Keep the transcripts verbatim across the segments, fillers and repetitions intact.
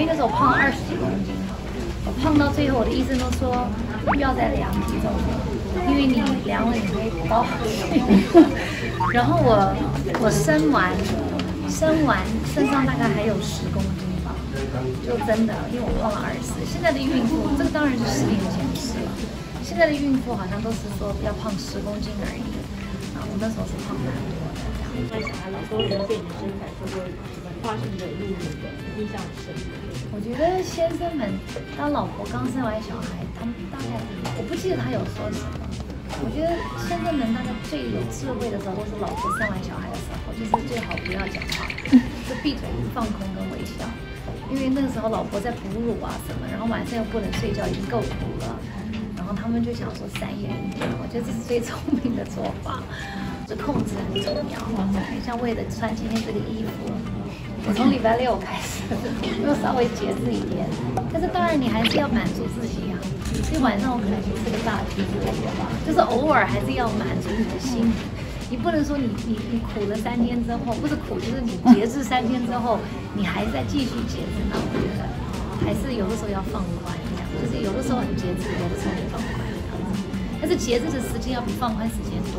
为那时候胖了二十几公斤嘛，我胖到最后，我的医生都说不要再量体重了，因为你量了你会高。然后我我生完生完身上大概还有十公斤吧，就真的，因为我胖了二十四。现在的孕妇，这个当然是十年前的事了。现在的孕妇好像都是说要胖十公斤而已，啊，我那时候是胖蛮多的。 在小孩老说人对你的身材会不会文化性的入你的印象深的？ 我觉得先生们当老婆刚生完小孩，他们大概我不记得他有说什么。我觉得先生们大概最有智慧的时候，都是老婆生完小孩的时候，就是最好不要讲话，就闭嘴放空跟微笑，因为那个时候老婆在哺乳啊什么，然后晚上又不能睡觉，已经够苦了。然后他们就想说三言一点，我觉得这是最聪明的做法，这控制很重要。像为了穿今天这个衣服，我从礼拜六开始又稍微节制一点，但是当然你还是要满足自己啊。所以晚上我可能去吃个大鸡之类的吧，就是偶尔还是要满足你的心。你不能说你你你苦了三天之后，不是苦，就是你节制三天之后，你还在继续节制，那我觉得还是有的时候要放宽。就是有的时候很节制，有的时候很放宽这样子。但是节制的时间要比放宽时间多，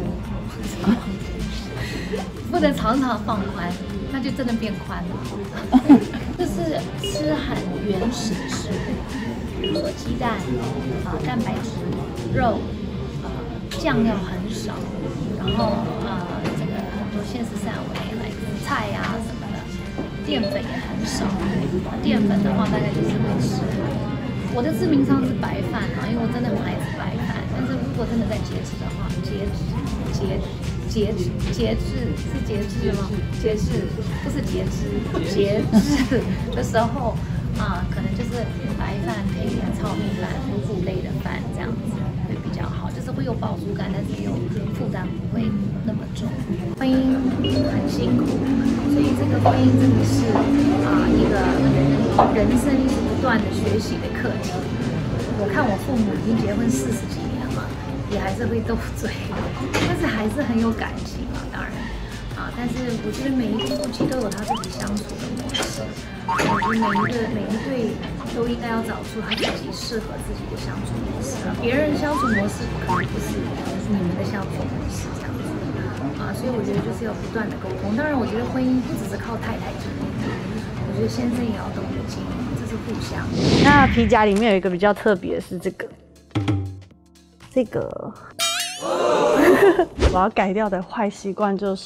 不能常常放宽，那就真的变宽了。就是吃很原始的食物，比如说鸡蛋啊、蛋白质、肉，呃，酱料很少，然后呃，这个很多现实范围来菜呀、啊、什么的，淀粉也很少。淀粉的话，大概就是会吃。我的致命伤是白饭啊，因为我真的很爱吃白饭。但是如果真的在节制的话，节制、节、节制、节制是节制吗？节制不是节制，节制的时候啊，可能就是白饭配一点糙米饭、五谷类的饭这样子会比较好，就是会有饱足感，但是又负担不会那么重。婚姻很辛苦，所以这个婚姻真的是啊一个人生一直不断的学习的课题。我看我父母已经结婚四十几年了，也还是会斗嘴，但是还是很有感情啊，当然啊，但是我觉得每一对夫妻都有他自己相处的模式，我觉得每一个每一对都应该要找出他自己适合自己的相处模式啊，别人的相处模式可能不是你们的相处模式这样子啊，所以我觉得就是要不断的沟通。当然，我觉得婚姻不只是靠太太经营，我觉得先生也要懂得经营，这是互相。 那皮夹里面有一个比较特别的是这个，这个我要改掉的坏习惯就是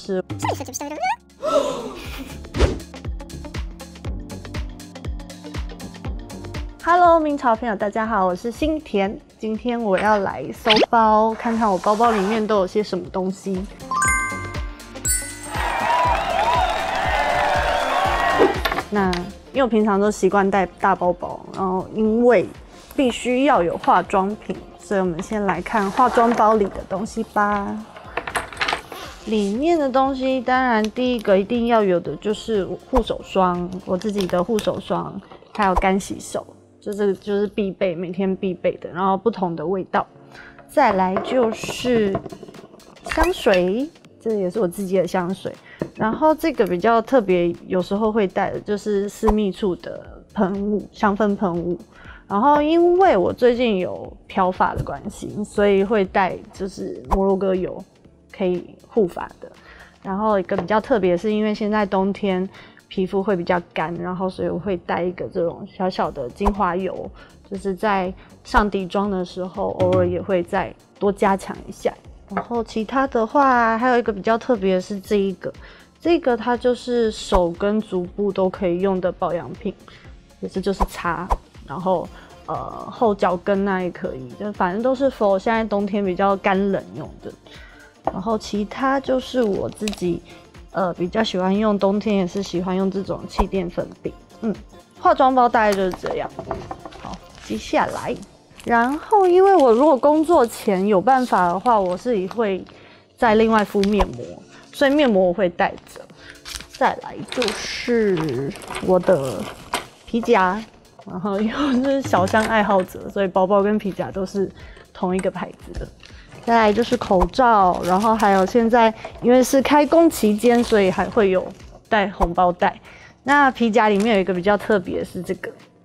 。Hello， 明朝朋友，大家好，我是新田。今天我要来搜包，看看我包包里面都有些什么东西。那因为我平常都习惯带大包包，然后因为必须要有化妆品，所以我们先来看化妆包里的东西吧。里面的东西，当然第一个一定要有的就是护手霜，我自己的护手霜，还有干洗手。就是就是必备，每天必备的，然后不同的味道。再来就是香水，这也是我自己的香水。然后这个比较特别，有时候会带的就是私密处的喷雾，香氛喷雾。然后因为我最近有漂发的关系，所以会带就是摩洛哥油，可以护发的。然后一个比较特别，是因为现在冬天。皮肤会比较干，然后所以我会带一个这种小小的精华油，就是在上底妆的时候，偶尔也会再多加强一下。然后其他的话，还有一个比较特别的是这一个，这个它就是手跟足部都可以用的保养品，也是就是擦，然后呃后脚跟那也可以，就反正都是 for 现在冬天比较干冷用的。然后其他就是我自己。呃，比较喜欢用，冬天也是喜欢用这种气垫粉饼。嗯，化妆包大概就是这样。好，接下来，然后因为我如果工作前有办法的话，我是会再另外敷面膜，所以面膜我会带着。再来就是我的皮夹，然后因为我是小香爱好者，所以包包跟皮夹都是同一个牌子的。再来就是口罩，然后还有现在因为是开工期间，所以还会有带红包袋。那皮夹里面有一个比较特别的是这个，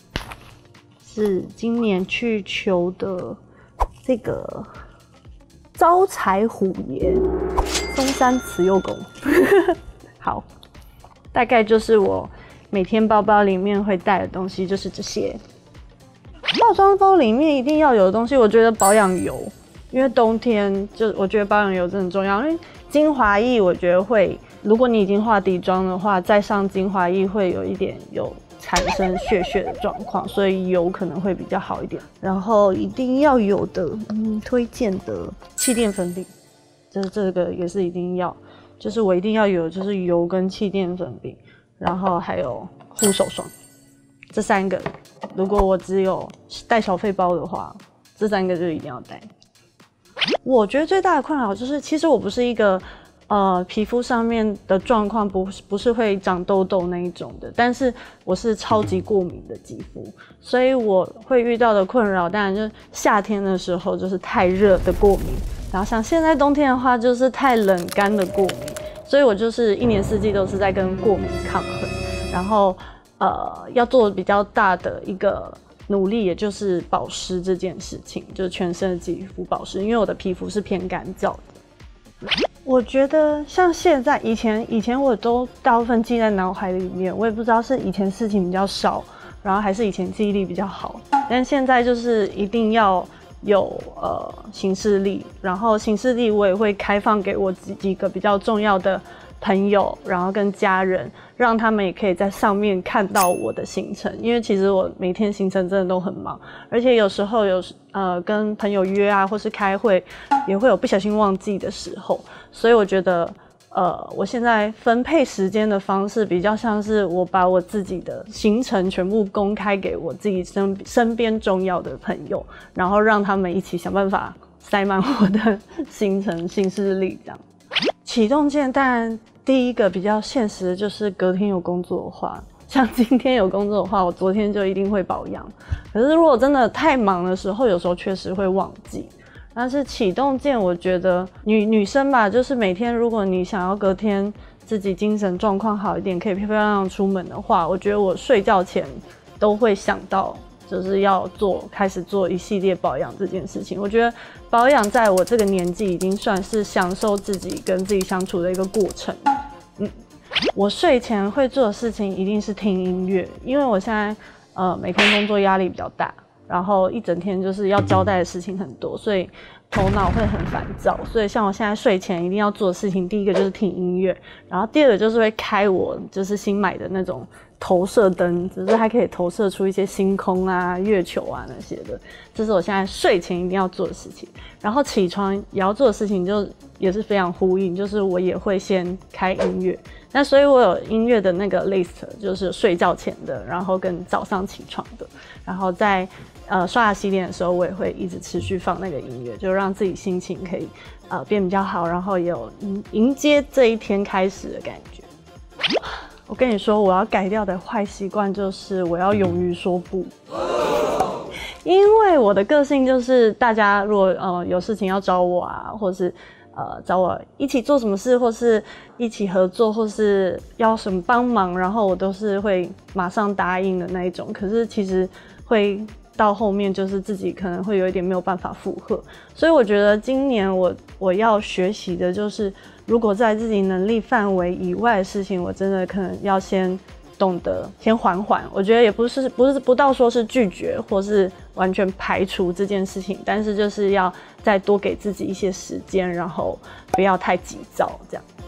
是今年去求的这个招财虎爷松山慈幼宫。好，大概就是我每天包包里面会带的东西就是这些。化妆包里面一定要有的东西，我觉得保养油，因为冬天就我觉得保养油真的很重要。因为精华液我觉得会，如果你已经化底妆的话，再上精华液会有一点有产生屑屑的状况，所以油可能会比较好一点。然后一定要有的，嗯，推荐的气垫粉饼，这这个也是一定要，就是我一定要有，就是油跟气垫粉饼，然后还有护手霜，这三个。如果我只有带小费包的话，这三个就一定要带。我觉得最大的困扰就是，其实我不是一个呃皮肤上面的状况不不是会长痘痘那一种的，但是我是超级过敏的肌肤，所以我会遇到的困扰，当然就是夏天的时候就是太热的过敏，然后像现在冬天的话就是太冷干的过敏，所以我就是一年四季都是在跟过敏抗衡，然后呃要做比较大的一个努力，也就是保湿这件事情，就是全身的肌肤保湿，因为我的皮肤是偏干燥的。我觉得像现在，以前以前我都大部分记在脑海里面，我也不知道是以前事情比较少，然后还是以前记忆力比较好，但现在就是一定要有呃行事历，然后行事历我也会开放给我几几个比较重要的朋友，然后跟家人，让他们也可以在上面看到我的行程，因为其实我每天行程真的都很忙，而且有时候有呃跟朋友约啊，或是开会，也会有不小心忘记的时候，所以我觉得呃我现在分配时间的方式比较像是我把我自己的行程全部公开给我自己身身边重要的朋友，然后让他们一起想办法塞满我的行程行事历这样。启动键当然第一个比较现实的就是隔天有工作的话，像今天有工作的话，我昨天就一定会保养。可是如果真的太忙的时候，有时候确实会忘记。但是启动键，我觉得女女生吧，就是每天如果你想要隔天自己精神状况好一点，可以漂漂亮亮出门的话，我觉得我睡觉前都会想到，就是要做开始做一系列保养这件事情。我觉得保养在我这个年纪已经算是享受自己跟自己相处的一个过程。嗯，我睡前会做的事情一定是听音乐，因为我现在呃每天工作压力比较大，然后一整天就是要交代的事情很多，所以头脑会很烦躁。所以像我现在睡前一定要做的事情，第一个就是听音乐，然后第二个就是会开我就是新买的那种投射灯，只是还可以投射出一些星空啊、月球啊那些的，这是我现在睡前一定要做的事情。然后起床也要做的事情就也是非常呼应，就是我也会先开音乐。那所以我有音乐的那个 list， 就是睡觉前的，然后跟早上起床的，然后在呃刷牙洗脸的时候，我也会一直持续放那个音乐，就让自己心情可以呃变比较好，然后也有迎迎接这一天开始的感觉。我跟你说，我要改掉的坏习惯就是我要勇于说不，因为我的个性就是大家如果呃有事情要找我啊，或是呃找我一起做什么事，或是一起合作，或是要什么帮忙，然后我都是会马上答应的那一种。可是其实会到后面就是自己可能会有一点没有办法负荷，所以我觉得今年我我要学习的就是，如果在自己能力范围以外的事情，我真的可能要先懂得先缓缓。我觉得也不是不是不到说是拒绝或是完全排除这件事情，但是就是要再多给自己一些时间，然后不要太急躁这样。